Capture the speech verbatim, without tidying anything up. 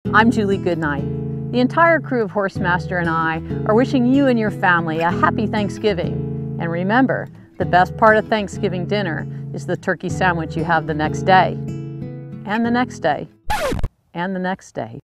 I'm Julie Goodnight. The entire crew of Horsemaster and I are wishing you and your family a happy Thanksgiving. And remember, the best part of Thanksgiving dinner is the turkey sandwich you have the next day, and the next day, and the next day.